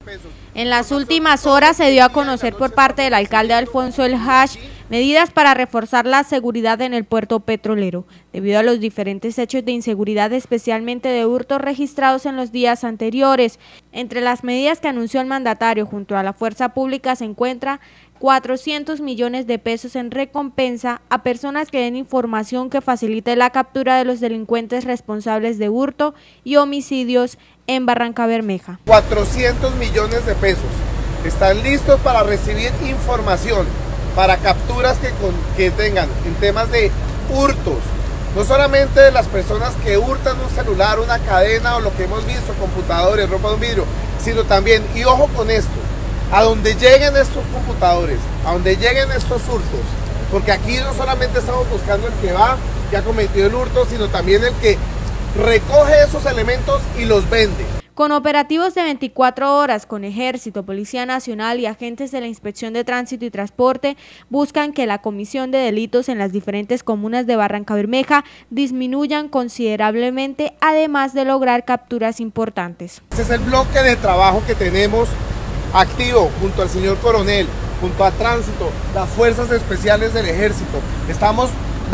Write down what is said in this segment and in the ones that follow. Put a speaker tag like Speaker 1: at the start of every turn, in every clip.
Speaker 1: En las últimas horas se dio a conocer por parte del alcalde Alfonso El Hash medidas para reforzar la seguridad en el puerto petrolero, debido a los diferentes hechos de inseguridad, especialmente de hurtos registrados en los días anteriores. Entre las medidas que anunció el mandatario junto a la fuerza pública se encuentra 400 millones de pesos en recompensa a personas que den información que facilite la captura de los delincuentes responsables de hurto y homicidios en Barrancabermeja.
Speaker 2: 400 millones de pesos están listos para recibir información para capturas que tengan en temas de hurtos, no solamente de las personas que hurtan un celular, una cadena o lo que hemos visto, computadores, ropa de un vidrio, sino también, y ojo con esto, a donde lleguen estos computadores, a donde lleguen estos hurtos, porque aquí no solamente estamos buscando el que va, que ha cometido el hurto, sino también el que recoge esos elementos y los vende.
Speaker 1: Con operativos de 24 horas con Ejército, Policía Nacional y agentes de la Inspección de Tránsito y Transporte, buscan que la comisión de delitos en las diferentes comunas de Barrancabermeja disminuyan considerablemente, además de lograr capturas importantes.
Speaker 2: Ese es el bloque de trabajo que tenemos activo junto al señor coronel, junto a Tránsito, las fuerzas especiales del Ejército. Estamos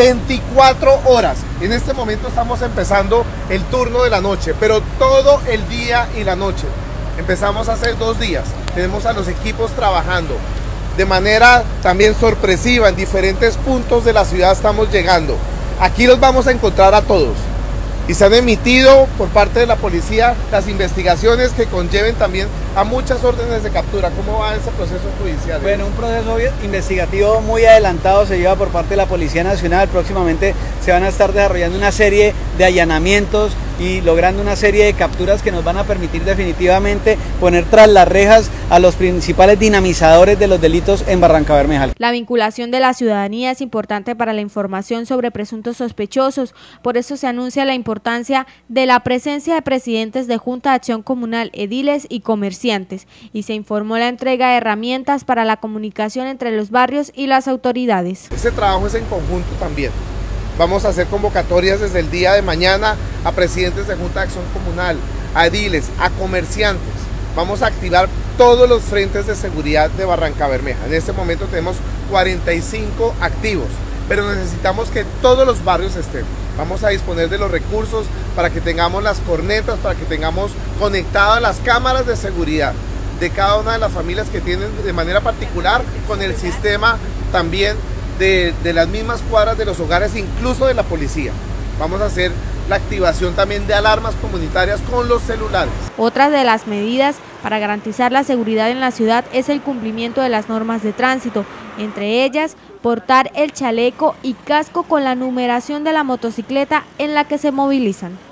Speaker 2: 24 horas. En este momento estamos empezando el turno de la noche, pero todo el día y la noche. Empezamos hace 2 días. Tenemos a los equipos trabajando de manera también sorpresiva en diferentes puntos de la ciudad. Estamos llegando. Aquí los vamos a encontrar a todos. Y se han emitido por parte de la policía las investigaciones que conlleven también a muchas órdenes de captura. ¿Cómo va ese proceso judicial?
Speaker 3: Bueno, un proceso investigativo muy adelantado se lleva por parte de la Policía Nacional. Próximamente se van a estar desarrollando una serie de allanamientos y logrando una serie de capturas que nos van a permitir definitivamente poner tras las rejas a los principales dinamizadores de los delitos en Barrancabermeja.
Speaker 1: La vinculación de la ciudadanía es importante para la información sobre presuntos sospechosos, por eso se anuncia la importancia de la presencia de presidentes de Junta de Acción Comunal, ediles y comerciantes, y se informó la entrega de herramientas para la comunicación entre los barrios y las autoridades.
Speaker 2: Este trabajo es en conjunto también. Vamos a hacer convocatorias desde el día de mañana a presidentes de Junta de Acción Comunal, a ediles, a comerciantes. Vamos a activar todos los frentes de seguridad de Barrancabermeja. En este momento tenemos 45 activos, pero necesitamos que todos los barrios estén. Vamos a disponer de los recursos para que tengamos las cornetas, para que tengamos conectadas las cámaras de seguridad de cada una de las familias que tienen de manera particular, con el sistema también de las mismas cuadras de los hogares, incluso de la policía. Vamos a hacer la activación también de alarmas comunitarias con los celulares.
Speaker 1: Otra de las medidas para garantizar la seguridad en la ciudad es el cumplimiento de las normas de tránsito, entre ellas portar el chaleco y casco con la numeración de la motocicleta en la que se movilizan.